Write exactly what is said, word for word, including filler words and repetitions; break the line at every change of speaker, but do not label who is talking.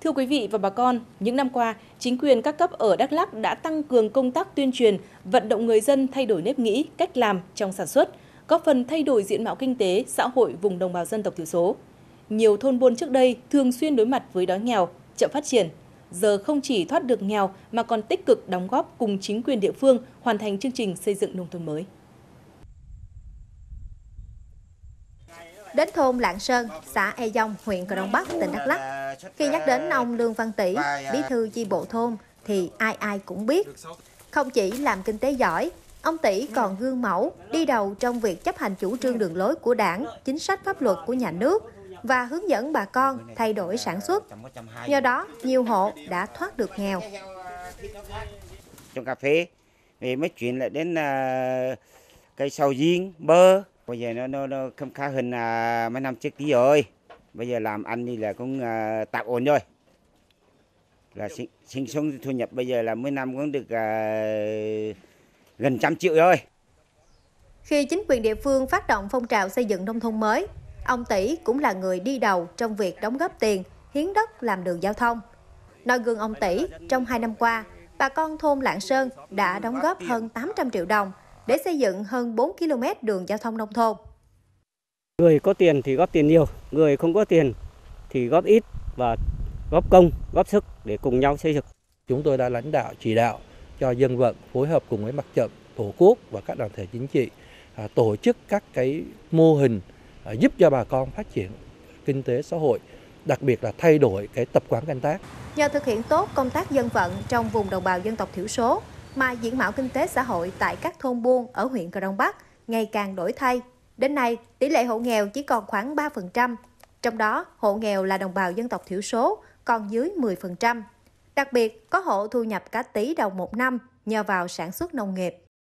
Thưa quý vị và bà con, những năm qua, chính quyền các cấp ở Đắk Lắk đã tăng cường công tác tuyên truyền, vận động người dân thay đổi nếp nghĩ, cách làm trong sản xuất, góp phần thay đổi diện mạo kinh tế, xã hội vùng đồng bào dân tộc thiểu số. Nhiều thôn buôn trước đây thường xuyên đối mặt với đói nghèo, chậm phát triển. Giờ không chỉ thoát được nghèo mà còn tích cực đóng góp cùng chính quyền địa phương hoàn thành chương trình xây dựng nông thôn mới.
Đến thôn Lạng Sơn, xã E Dông, huyện Crong Bắc, tỉnh Đắk Lắk. Khi nhắc đến ông Lương Văn Tỉ, bí thư chi bộ thôn, thì ai ai cũng biết. Không chỉ làm kinh tế giỏi, ông Tỉ còn gương mẫu, đi đầu trong việc chấp hành chủ trương đường lối của Đảng, chính sách pháp luật của nhà nước và hướng dẫn bà con thay đổi sản xuất. Nhờ đó, nhiều hộ đã thoát được nghèo.
Trong cà phê, thì mới chuyển lại đến uh, cây sầu riêng, bơ. Bây giờ nó, nó, nó không khá hơn uh, mấy năm trước tí rồi. Bây giờ làm ăn thì là cũng uh, tạm ổn rồi. Là sinh, sinh sống thu nhập bây giờ là mỗi năm cũng được uh, gần trăm triệu rồi.
Khi chính quyền địa phương phát động phong trào xây dựng nông thôn mới, ông Tỉ cũng là người đi đầu trong việc đóng góp tiền, hiến đất làm đường giao thông. Noi gương ông Tỉ, trong hai năm qua, bà con thôn Lạng Sơn đã đóng góp hơn tám trăm triệu đồng để xây dựng hơn bốn ki lô mét đường giao thông nông thôn.
Người có tiền thì góp tiền nhiều, người không có tiền thì góp ít và góp công, góp sức để cùng nhau xây dựng.
Chúng tôi đã lãnh đạo chỉ đạo cho dân vận phối hợp cùng với mặt trận, Tổ quốc và các đoàn thể chính trị à, tổ chức các cái mô hình à, giúp cho bà con phát triển kinh tế xã hội, đặc biệt là thay đổi cái tập quán canh tác.
Nhờ thực hiện tốt công tác dân vận trong vùng đồng bào dân tộc thiểu số mà diện mạo kinh tế xã hội tại các thôn buôn ở huyện Crong Bắc ngày càng đổi thay. Đến nay, tỷ lệ hộ nghèo chỉ còn khoảng ba phần trăm, trong đó hộ nghèo là đồng bào dân tộc thiểu số còn dưới mười phần trăm. Đặc biệt, có hộ thu nhập cả tỷ đồng một năm nhờ vào sản xuất nông nghiệp.